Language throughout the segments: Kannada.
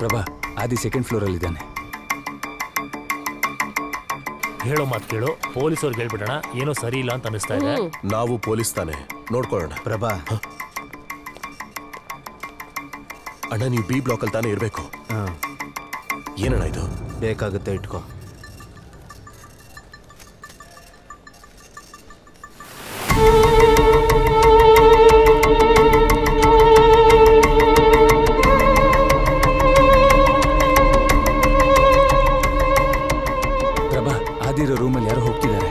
ಪ್ರಭಾ, ಆದಿ ಸೆಕೆಂಡ್ ಫ್ಲೋರಲ್ಲಿದ್ದಾನೆ. ಹೇಳೋ ಮಾತು ಕೇಳು, ಪೊಲೀಸವ್ರಿಗೆ ಹೇಳ್ಬಿಡೋಣ. ಏನೋ ಸರಿ ಇಲ್ಲ ಅಂತ ಅನಿಸ್ತಾ ಇದೆ. ನಾವು ಪೊಲೀಸ್ ತಾನೆ, ನೋಡ್ಕೊಳ್ಳೋಣ. ಪ್ರಭಾ ಅಣ್ಣ, ನೀವು ಬಿ ಬ್ಲಾಕ್ ಅಲ್ಲಿ ತಾನೇ ಇರಬೇಕು. ಏನಣ್ಣ ಇದು? ಬೇಕಾಗುತ್ತೆ, ಇಟ್ಕೋ. ಪ್ರಭಾ, ಆದಿರೋ ರೂಮಲ್ಲಿ ಯಾರೋ ಹೋಗ್ತಿದ್ದಾರೆ.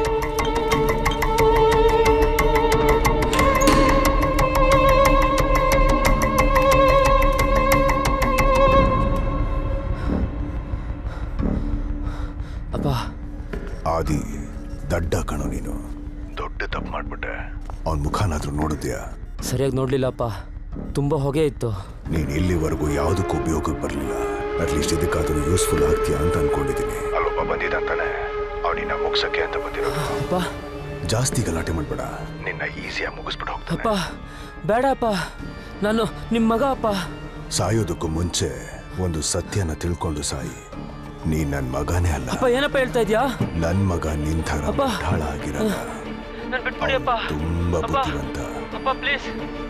ಆದಿ ದಡ್ಡ ಕಣೋ ನೀನು. ದೊಡ್ಡ ತಪ್ಪು ಮಾಡ್ಬಿಟ್ಟೆ. ಅವನ ಮುಖನಾದ್ರೂ ನೋಡಿದ್ಯಾ? ಸರಿಯಾಗಿ ನೋಡ್ಲಿಲ್ಲಪ್ಪ, ತುಂಬಾ ಹೊಗೆ ಇತ್ತು. ನೀನ್ ಇಲ್ಲಿವರೆಗೂ ಯಾವುದಕ್ಕೂ ಉಪಯೋಗಕ್ಕೆ ಬರಲಿಲ್ಲ. ಅಟ್ಲೀಸ್ಟ್ ಇದಕ್ಕಾದ್ರೂ ಯೂಸ್ಫುಲ್ ಆಗ್ತೀಯಾ ಅಂತ ಅನ್ಕೊಂಡಿದ್ದೀನಿ. ಅಲ್ಲೊಬ್ಬ ಬಂದಿದ್ದಾನೆ, ಅವನಿನ್ನ ಮುಗ್ಸಕ್ಕೆ ಅಂತ ಬಂದಿರೋದು. ಜಾಸ್ತಿ ಗಲಾಟೆ ಮಾಡ್ಬೇಡ, ನಿನ್ನ ಈಸಿಯಾಗಿ ಮುಗಿಸ್ಬಿಟ್ಟು ಹೋಗ್ತಾನೆ. ಅಪ್ಪ ಬೇಡಪ್ಪ, ನಾನು ನಿಮ್ಮ ಮಗ ಅಪ್ಪ. ಸಾಯೋದಕ್ಕೂ ಮುಂಚೆ ಒಂದು ಸತ್ಯನ ತಿಳ್ಕೊಂಡು ಸಾಯಿ. ನೀ ನನ್ ಮಗನೇ ಅಲ್ಲ. ಅಪ್ಪ ಏನಪ್ಪ ಹೇಳ್ತಾ ಇದ್ಯಾ? ನನ್ ಮಗ ನಿನ್ ಥರ ಢಾಳ ಆಗಿರಲ್ಲ. ತುಂಬಾ ಬುದ್ಧಿವಂತ. ಅಪ್ಪ ಪ್ಲೀಸ್.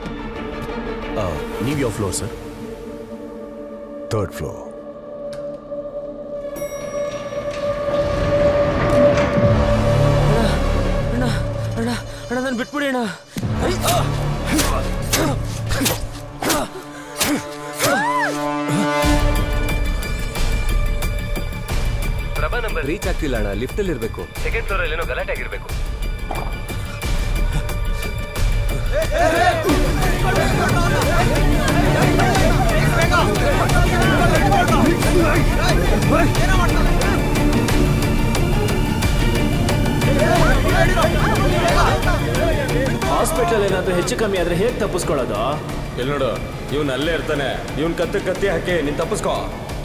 ನೀವು ಯಾವ ಫ್ಲೋರ್ ಸರ್? 3rd floor. ಅಣ್ಣ ಅಣ್ಣ ಅಣ್ಣ, ನಾನು ಬಿಟ್ಬಿಡಿ ಅಣ್ಣ. ಪ್ರಭಾ ನಂಬರ್ ರೀಚ್ ಆಗ್ತಿಲ್ಲ ಅಣ್ಣ, ಲಿಫ್ಟ್ ಅಲ್ಲಿ ಇರಬೇಕು. 2nd ಫ್ಲೋರ್ ಅಲ್ಲಿ ಏನೋ ಗಲಾಟೆ ಆಗಿರ್ಬೇಕು. ಹಾಸ್ಪಿಟಲ್ ಏನಾದ್ರೂ ಹೆಚ್ಚು ಕಮ್ಮಿ ಆದ್ರೆ ಹೇಗೆ ತಪ್ಪಿಸ್ಕೊಳ್ಳೋದು? ಇಲ್ಲಿ ನೋಡು, ಇವನ್ ಅಲ್ಲೇ ಇರ್ತಾನೆ. ಇವನ್ ಕತ್ತಿ ಹಾಕಿ ನೀನ್ ತಪ್ಪಿಸ್ಕೋ.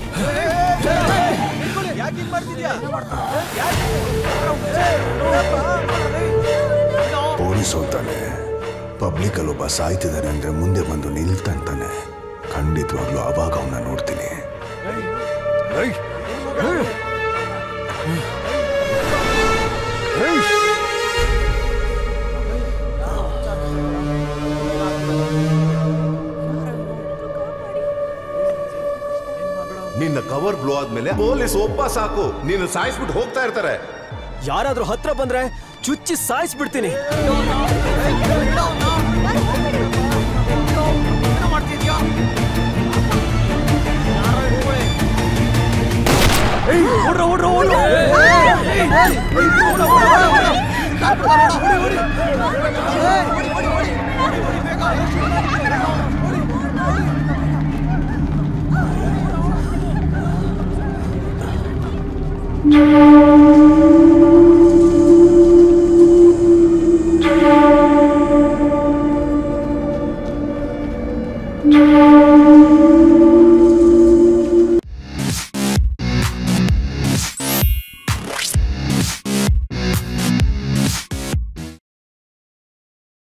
ಪೊಲೀಸ್ ಅಂತಾನೆ, ಪಬ್ಲಿಕ್ ಅಲ್ಲಿ ಒಬ್ಬ ಸಾಯ್ತಿದ್ದಾನೆ ಅಂದ್ರೆ ಮುಂದೆ ಬಂದು ನಿಲ್ತಾನೆ. ಖಂಡಿತವಾಗ್ಲೂ ಅವಾಗ ಅವನ್ನ ನೋಡ್ತೀನಿ. ನಿನ್ನ ಕವರ್ ಬ್ಲೋ ಆದ್ಮೇಲೆ ಪೊಲೀಸ್ ಒಬ್ಬ ಸಾಕು, ನೀನು ಸಾಯಿಸ್ಬಿಟ್ಟು ಹೋಗ್ತಾ ಇರ್ತಾರೆ. ಯಾರಾದ್ರೂ ಹತ್ರ ಬಂದ್ರೆ ಚುಚ್ಚಿ ಸಾಯಿಸ್ಬಿಡ್ತೀನಿ. you